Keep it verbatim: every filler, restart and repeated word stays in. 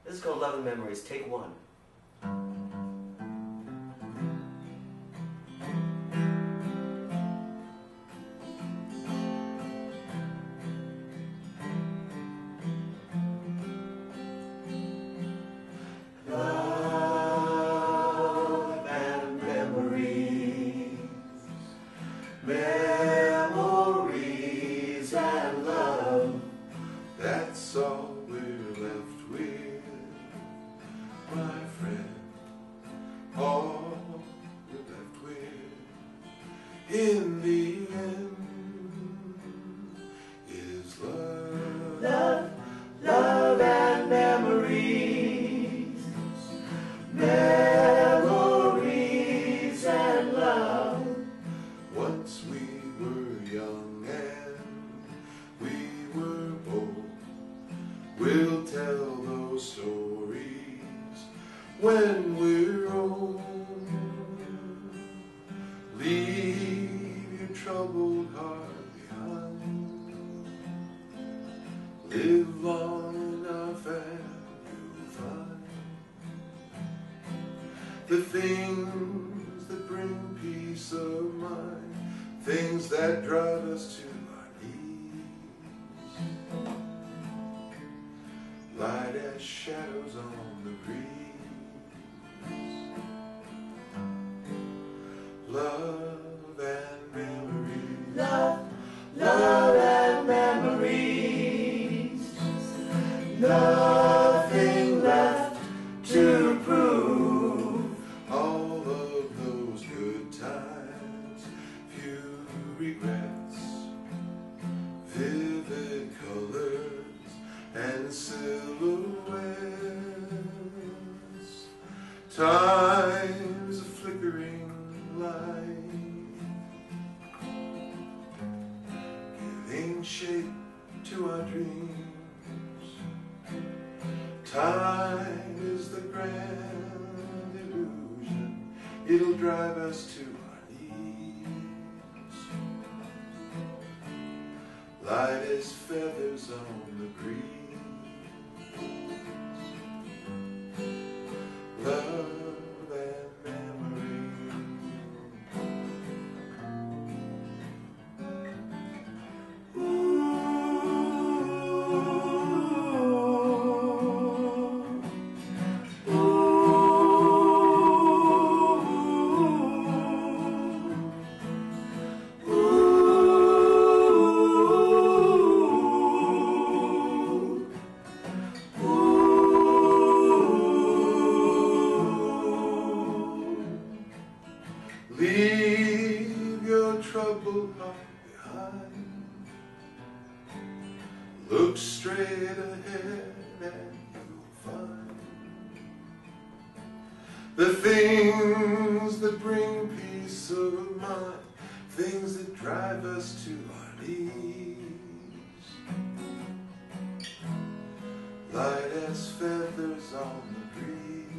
This is called Love and Memories, take one. Love and memories, memories and love, that's all we're left with, my friend. All we're left with in the end is love. Love, love and memories, memories and love. Once we were young and we were bold, we'll tell those stories when we're old. Leave your troubled heart behind, live long enough and you'll find the things that bring peace of mind, things that drive us to our knees, light as shadows on the breeze. Love and memories, love, love and memories, nothing left to prove. All of those good times, few regrets, vivid colors and silhouettes, times of flickering light, giving shape to our dreams. Time is the grand illusion, it'll drive us to our knees, light as feathers on the breeze. Love and memory, ooh, ooh, ooh, leave your troubled heart behind, look straight ahead and you'll find the things that bring peace of mind, things that drive us to our knees, light as feathers on the breeze.